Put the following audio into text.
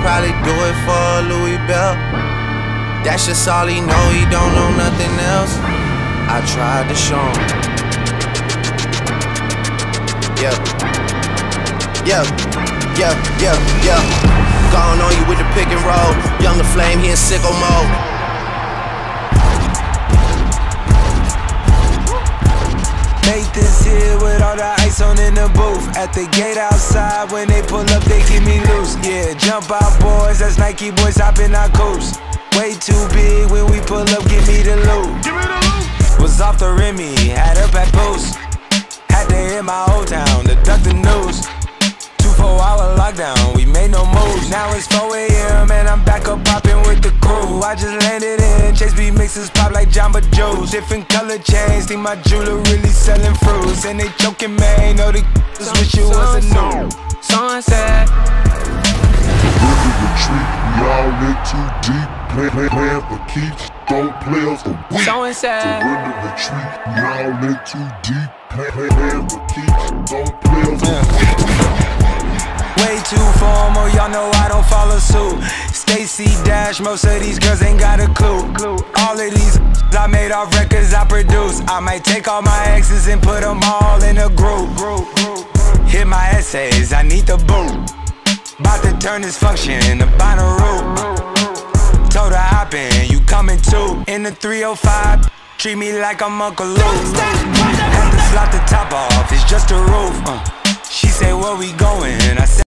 probably do it for a Louis Bell. That's just all he know, he don't know nothing else. I tried to show him. Yeah. Gone on you with the pick and roll. Young the flame, he in sicko mode. Make this here with all the ice on in the booth. At the gate outside, when they pull up, they keep me loose. Yeah, jump out boys, that's Nike boys hopping our coast. Way too big when we pull up, give me the loot. Was off the Remy, had up at post. Had to hit my old town to duck the news. 2-4-hour lockdown, we made no moves. Now it's 4 AM and I'm back up popping with the crew. I just landed in, Chase B mixes pop like Jamba Juice. Different color chains, think my jeweler really selling fruits. And they joking, man, know the just wish it was a new. Sunset. Retreat, we all in too deep. Playing for keeps, don't play us for weak. Surrender, retreat, we all in too deep. Playing for keeps, don't play us for weak. Way too formal, y'all know I don't follow suit. Stacy Dash, most of these girls ain't got a clue. All of these I made off records I produce. I might take all my exes and put them all in a group. Hit my essays, I need the boot. About to turn this function into binary. Told her hop in, you coming too. In the 305, treat me like I'm Uncle Luke. Had to slot the top off, it's just a roof. She say where we going, I said